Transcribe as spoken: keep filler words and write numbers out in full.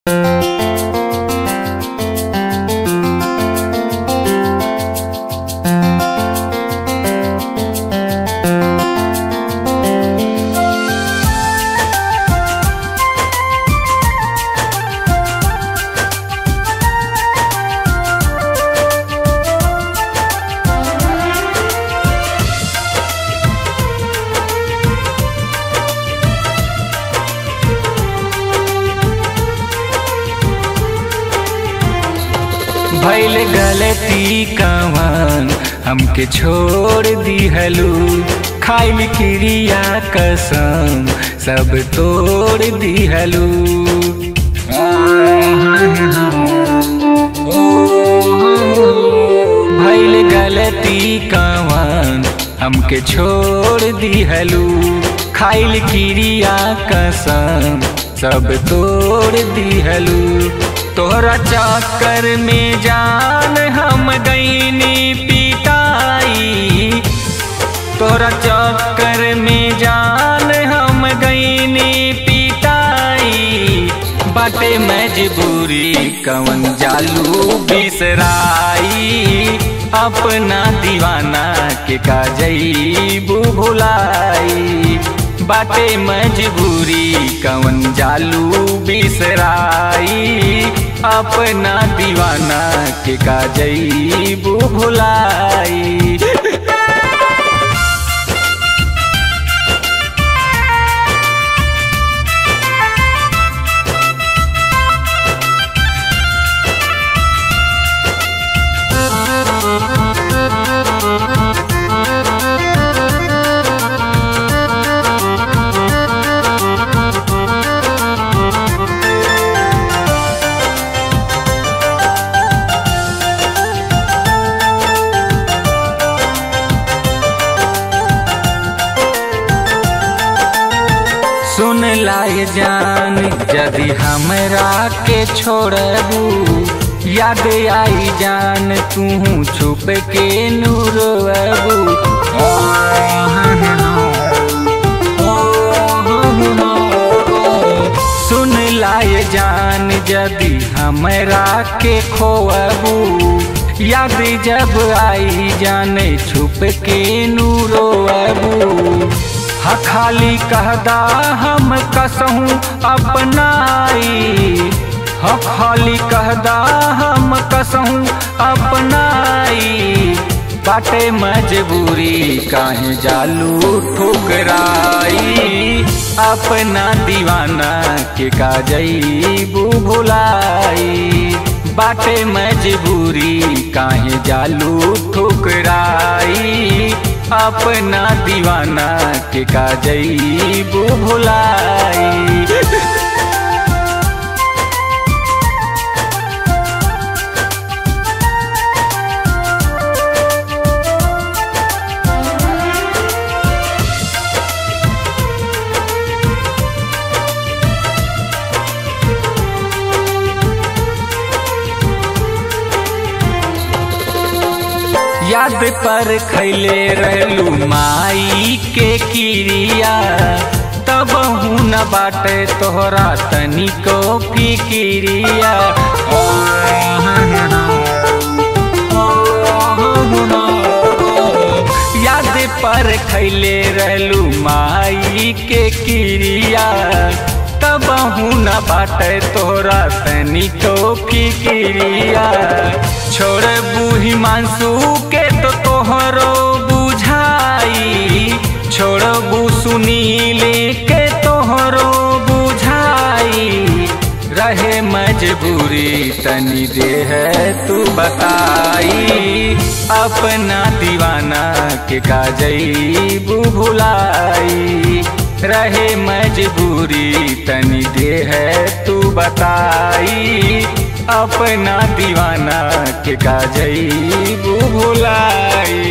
भइल गलती कवन हमके छोड़ दिहलू, खाइल क्रिया कसम सब तोड़ दिहलू। भइल गलती कवन हमके छोड़ दिहलू, खाइल क्रिया कसम सब तोड़ दिहलू। तोहरा चक्कर में जान हम गईनी पिटाई, तोहरा चक्कर में जान हम गईनी पिटाई। बाटे मजबूरी कवन जालू बिसराई, अपना दीवाना के का जईबू भुलाई। बाटे मजबूरी कवन जालू बिसराई, अपना दीवाना के का जईबू भुलाई। सुन लाए जान यदि हमरा के छोड़बू, याद आई जान तू छुप के नूरबू। सुन लाए जान यदि हमरा के खोबू, याद जब आई जाने छुप के नूरबू। हा खाली कहदा हम कसहूँ अपनाई, हा खाली कहदा हम कसहूँ अपनाई। बाटे मजबूरी काहे जालू ठुकराई, अपना दीवाना के का जईबू भुलाई। बाटे मजबूरी काहे जालू ठुकराई, अपना दीवाना के का जईबू भुलाई। याद पर खैले रहलू माई के किरिया, तब हूँ न बाटे तोहरा तनिको फिकिरिया। याद पर खैले रहलू माई के किरिया, तब हूँ न बाटे तोहरा तनिको फिकिरिया। छोड़ बूही मानसू के तो तोहरो बुझाई, छोड़ बू सुनीले के तोहरो बुझाई। रहे मजबूरी तनी दे है तू बताई, अपना दीवाना के का जईबू भुलाई। रहे मजबूरी तनी दे है तू बताई, अपना दीवाना के का जईबू भुलाई।